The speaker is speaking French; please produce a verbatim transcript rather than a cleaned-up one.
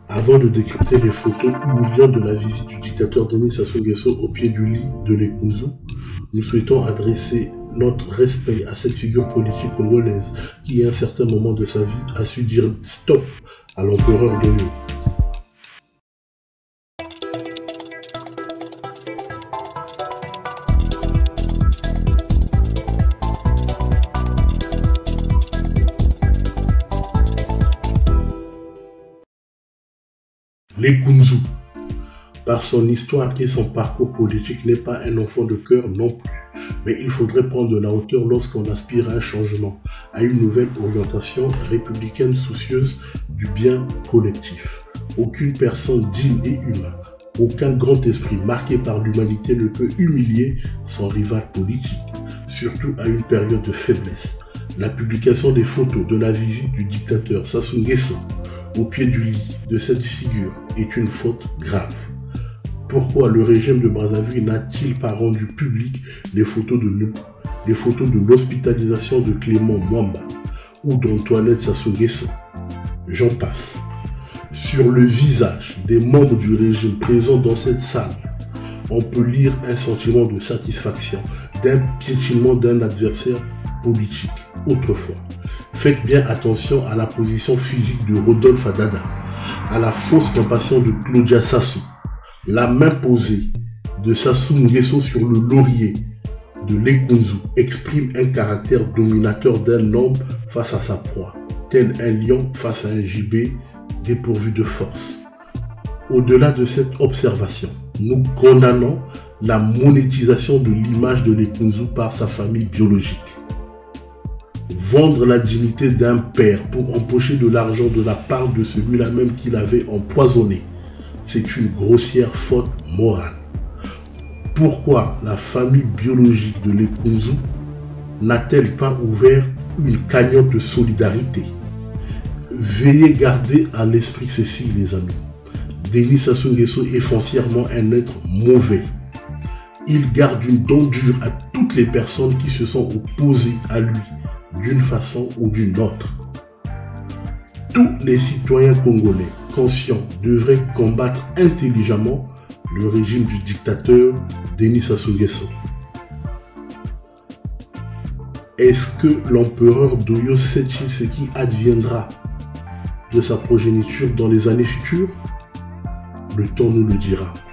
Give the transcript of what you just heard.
Avant de décrypter les photos humiliantes de la visite du dictateur Denis Sassou Nguesso au pied du lit de l'Ekunzu, nous souhaitons adresser notre respect à cette figure politique congolaise qui, à un certain moment de sa vie, a su dire stop à l'empereur Doyo. L'Ekunzu, par son histoire et son parcours politique, n'est pas un enfant de cœur non plus. Mais il faudrait prendre de la hauteur lorsqu'on aspire à un changement, à une nouvelle orientation républicaine soucieuse du bien collectif. Aucune personne digne et humaine, aucun grand esprit marqué par l'humanité ne peut humilier son rival politique, surtout à une période de faiblesse. La publication des photos de la visite du dictateur Sassou Nguesso au pied du lit de cette figure est une faute grave. Pourquoi le régime de Brazzaville n'a-t-il pas rendu public les photos de l'eau, les photos de l'hospitalisation de Clément Mwamba ou d'Antoinette Sassou Nguesso? J'en passe. Sur le visage des membres du régime présents dans cette salle, on peut lire un sentiment de satisfaction, d'un piétinement d'un adversaire politique autrefois. Faites bien attention à la position physique de Rodolphe Adada, à la fausse compassion de Claudia Sassou, la main posée de Sassou Nguesso sur le laurier de l'Ekunzu exprime un caractère dominateur d'un homme face à sa proie, tel un lion face à un gibet dépourvu de force. Au-delà de cette observation, nous condamnons la monétisation de l'image de l'Ekunzu par sa famille biologique. Vendre la dignité d'un père pour empocher de l'argent de la part de celui-là même qui l'avait empoisonné, c'est une grossière faute morale. Pourquoi la famille biologique de l'Ekunzu n'a-t-elle pas ouvert une cagnotte de solidarité? Veuillez garder à l'esprit ceci, les amis. Denis Sassou Nguesso est foncièrement un être mauvais. Il garde une dent dure à toutes les personnes qui se sont opposées à lui, d'une façon ou d'une autre. Tous les citoyens congolais conscients devraient combattre intelligemment le régime du dictateur Denis Sassou Nguesso. Est-ce que l'empereur Doyo sait-il ce qui adviendra de sa progéniture dans les années futures? Le temps nous le dira.